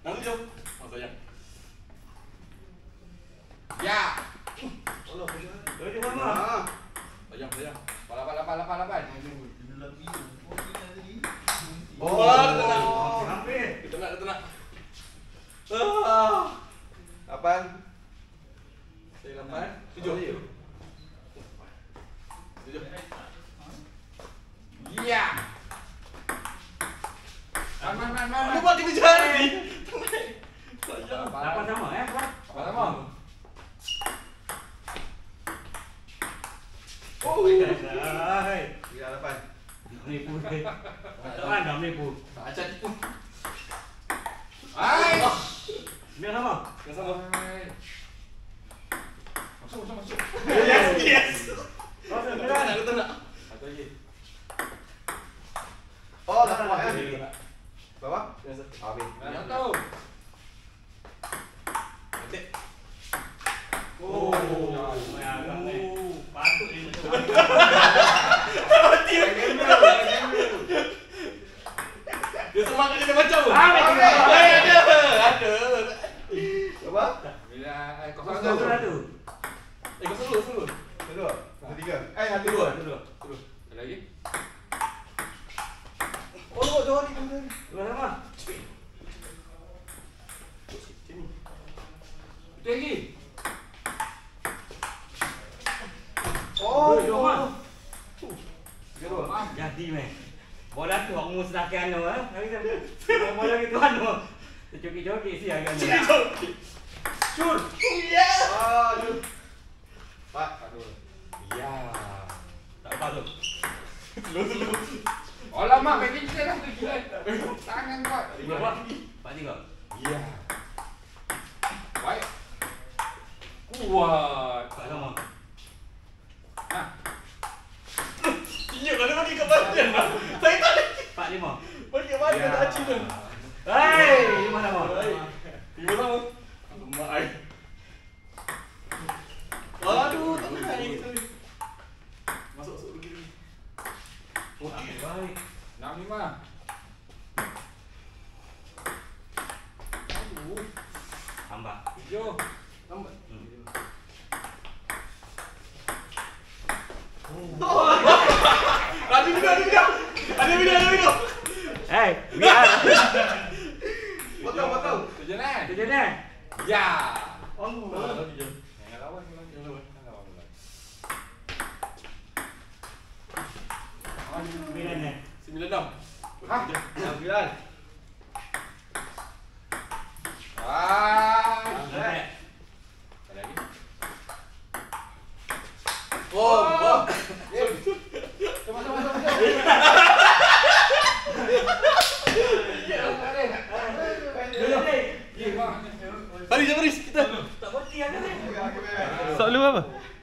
7. Oh, sayang. Ya. Sayang. Pala. Oh, hampir. Kita nak. 8. 7. Iya. Man. Lupa kita jadi. Dapat sama ya, Pak? Sama. Oh, iya. Iya, 8. Nipu. Teman dong nipu. Baca itu. Hai. Biar sama. Masuk. Yes. Oh, Tenang. Satu lagi. Oh, dah kuat ya. Bawah? Biasa. Habis. Yang tahu. Nanti. Oh, patut ini. Dia semangat dia macam. Ada. Apa? Bila kosong Kosong tu. satu. Kosong. Kedua. Ketiga. Satu dua. Ada lagi. Oh, dua ni. Dua sama. Sini. Itu lagi. Oh, dua. Kedua. Jadi meh. Bola tu aku mesti nak anu ah. Hari bola gitu anu. Joki-joki sih agak. Cur. Iya. Ah, jul. Pak, aduh. Iya. Tak patut. Dulu. Oh lama main kita dah tu gila. Tangan kau. Berapa? 4-3. Iya. Baik. Kuat. Tak sama. Ah. Iya, kalau bagi kebahagiaan. Saya tak ada. 4-5. Bagi kebahagiaan tak cina. Hei, 5 sama. Ibu sama. Mak ai. Aduh, tak naik gitu. Masuk dulu. Wah, baik. 6-5. Aduh. Tambah. 7. Tambah. Ada video. Hei, biar. Potong. 7 nah. Tujuh ni. Ya. Oh. Yang lawan. Bila ni? 9-6. Hah? 9. Ah. Sampai. Ada lagi. Oh. Sama. Hari kita Tak berhenti kan ni? Okey. soal lu apa?